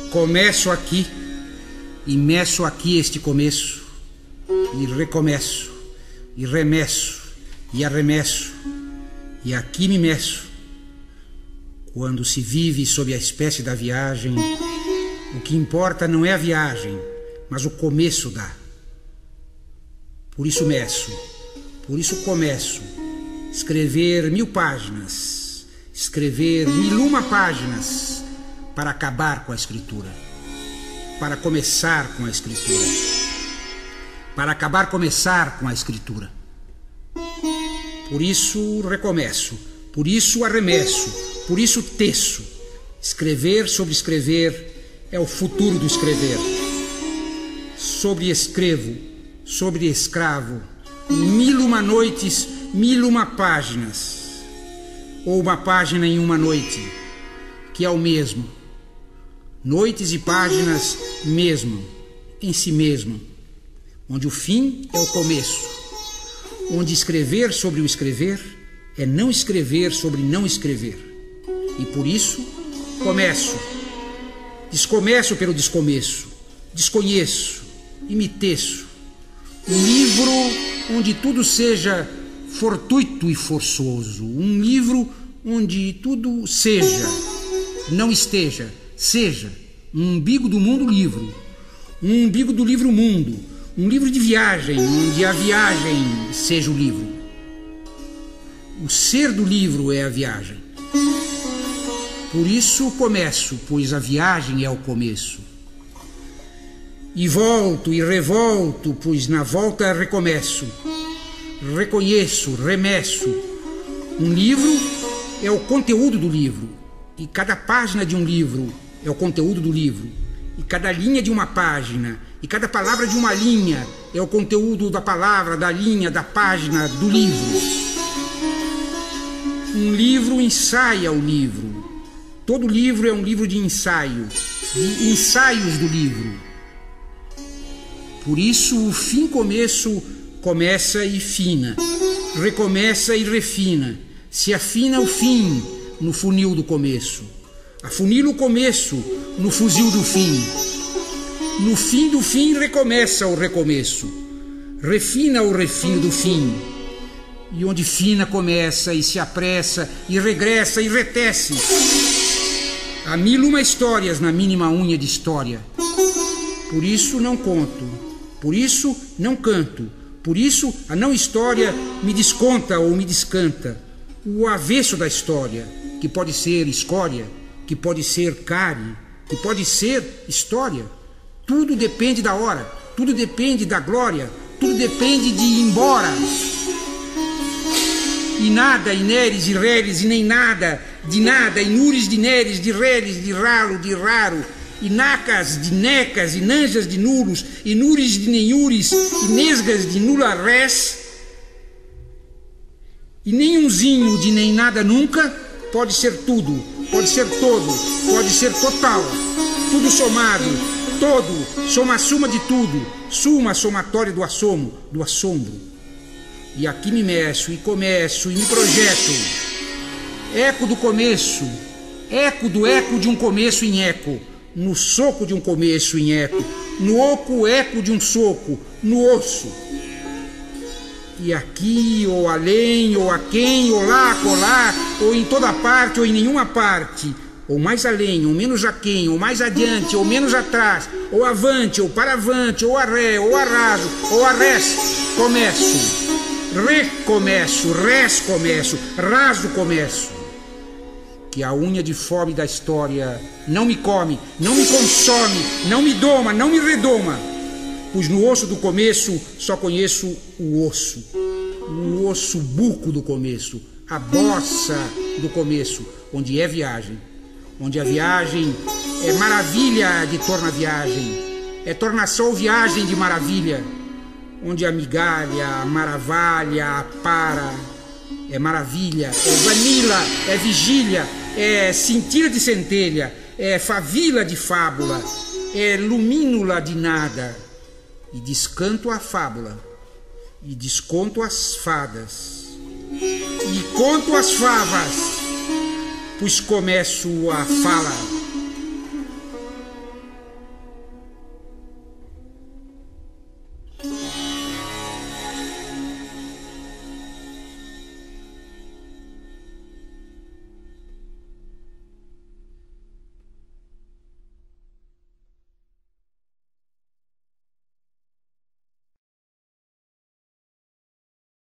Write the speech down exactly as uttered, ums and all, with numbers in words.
Começo aqui e meço aqui este começo, e recomeço, e remeço, e arremesso, e aqui me meço. Quando se vive sob a espécie da viagem, o que importa não é a viagem, mas o começo da. Por isso meço, por isso começo, escrever mil páginas, escrever mil uma páginas, para acabar com a escritura, para começar com a escritura, para acabar começar com a escritura. Por isso recomeço, por isso arremesso, por isso teço. Escrever sobre escrever é o futuro do escrever. Sobre escrevo, sobre escravo, mil uma noites, mil uma páginas, ou uma página em uma noite, que é o mesmo. Noites e páginas mesmo, em si mesmo, onde o fim é o começo, onde escrever sobre o escrever é não escrever sobre não escrever. E por isso começo, descomeço pelo descomeço, desconheço e me teço. Um livro onde tudo seja fortuito e forçoso, um livro onde tudo seja, não esteja, seja um umbigo do mundo livro, um umbigo do livro mundo, um livro de viagem, onde a viagem seja o livro. O ser do livro é a viagem. Por isso começo, pois a viagem é o começo. E volto e revolto, pois na volta recomeço. Reconheço, remesso. Um livro é o conteúdo do livro, e cada página de um livro é o conteúdo do livro, e cada linha de uma página, e cada palavra de uma linha é o conteúdo da palavra, da linha, da página, do livro. Um livro ensaia o livro. Todo livro é um livro de ensaio, de ensaios do livro. Por isso o fim-começo começa e fina, recomeça e refina, se afina o fim no funil do começo, afunila o começo no fuzil do fim. No fim do fim recomeça o recomeço, refina o refino do fim. E onde fina começa e se apressa e regressa e retece. Há mil uma histórias na mínima unha de história. Por isso não conto, por isso não canto, por isso a não história me desconta ou me descanta. O avesso da história, que pode ser escória, que pode ser cárie, que pode ser história. Tudo depende da hora, tudo depende da glória, tudo depende de ir embora. E nada, e neres, e reres, e nem nada, de nada, e nures de neres, de reres, de ralo, de raro, e nacas, de necas, e nanjas de nulos, e nures de nenhures, e nesgas de nula res, e nenhumzinho de nem nada nunca, pode ser tudo, pode ser todo, pode ser total, tudo somado, todo, soma-suma de tudo, suma somatória do assomo, do assombro. E aqui me meço, e começo, e me projeto. Eco do começo, eco do eco de um começo em eco, no soco de um começo em eco, no oco eco de um soco, no osso. E aqui, ou além, ou aquém, ou lá, colar, ou em toda parte, ou em nenhuma parte, ou mais além, ou menos aquém, ou mais adiante, ou menos atrás, ou avante, ou para avante, ou arré, ou arraso, ou arrés, começo. Recomeço, rescomeço, raso começo. Que a unha de fome da história não me come, não me consome, não me doma, não me redoma, pois no osso do começo só conheço o osso, o osso buco do começo, a bossa do começo, onde é viagem, onde a viagem é maravilha de torna-viagem, é tornação viagem de maravilha, onde a migalha, a maravilha, a para, é maravilha, é vanila, é vigília, é cintila de centelha, é favila de fábula, é lumínula de nada. E descanto a fábula, e desconto as fadas, e conto as favas, pois começo a fala.